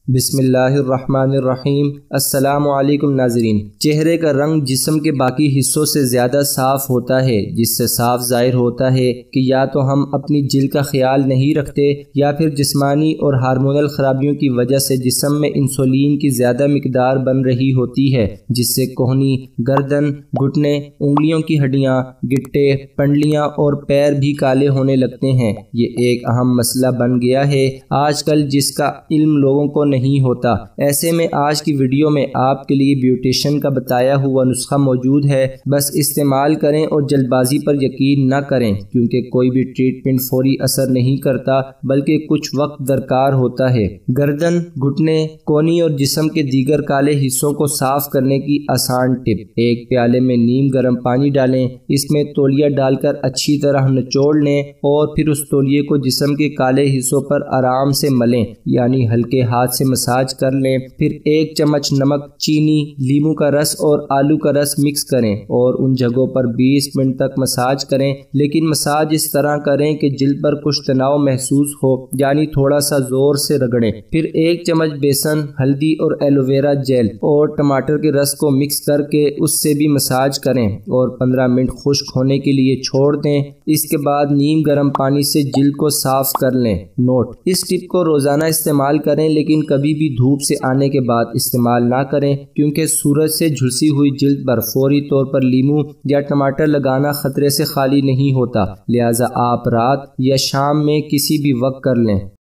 بسم اللہ الرحمن الرحیم۔ السلام علیکم ناظرین۔ چہرے کا رنگ جسم کے باقی حصوں سے زیادہ صاف ہوتا ہے، جس سے صاف ظاہر ہوتا ہے کہ یا تو ہم اپنی جلد کا خیال نہیں رکھتے یا پھر جسمانی اور ہارمونل خرابیوں کی وجہ سے جسم میں انسولین کی زیادہ مقدار بن رہی ہوتی ہے، جس سے کوہنی، گردن، گھٹنے، انگلیوں کی ہڈیاں، گٹے، پنڈلیاں اور پیر بھی کالے ہونے لگتے ہیں۔ یہ ایک اہم مسئلہ بن گیا ہے آج کل، جس کا علم لوگوں کو نہیں ہوتا۔ ایسے میں آج کی ویڈیو میں آپ کے لیے بیوٹیشین کا بتایا ہوا نسخہ موجود ہے، بس استعمال کریں اور جلد بازی پر یقین نہ کریں، کیونکہ کوئی بھی ٹریٹمنٹ فوری اثر نہیں کرتا بلکہ کچھ وقت درکار ہوتا ہے۔ گردن، گھٹنے، کونی اور جسم کے دیگر کالے حصوں کو صاف کرنے کی آسان ٹپ: ایک پیالے میں نیم گرم پانی ڈالیں، اس میں تولیہ ڈال کر اچھی طرح نچوڑ لیں اور پھر اس تولیے کو جسم کے کالے حصوں پر آرام سے ملیں، یعنی ہلکے ہاتھ سے مساج کر لیں۔ پھر ایک چمچ نمک، چینی، لیموں کا رس اور آلو کا رس مکس کریں اور ان جگہوں پر 20 منٹ تک مساج کریں، لیکن مساج اس طرح کریں کہ جلد پر کچھ تناؤ محسوس ہو، یعنی تھوڑا سا زور سے رگڑیں۔ پھر ایک چمچ بیسن، ہلدی اور ایلو ویرا جیل اور ٹماٹر کے رس کو مکس کر کے اس سے بھی مساج کریں اور 15 منٹ خشک ہونے کے لیے چھوڑ دیں۔ اس کے بعد نیم گرم پانی سے جلد کو صاف کر لیں۔ نوٹ: اس ٹپ کو روزانہ استعمال کریں، لیکن کبھی بھی دھوپ سے آنے کے بعد استعمال نہ کریں، کیونکہ سورج سے جھلسی ہوئی جلد پر فوری طور پر لیموں یا ٹماٹر لگانا خطرے سے خالی نہیں ہوتا، لہٰذا آپ رات یا شام میں کسی بھی وقت کر لیں۔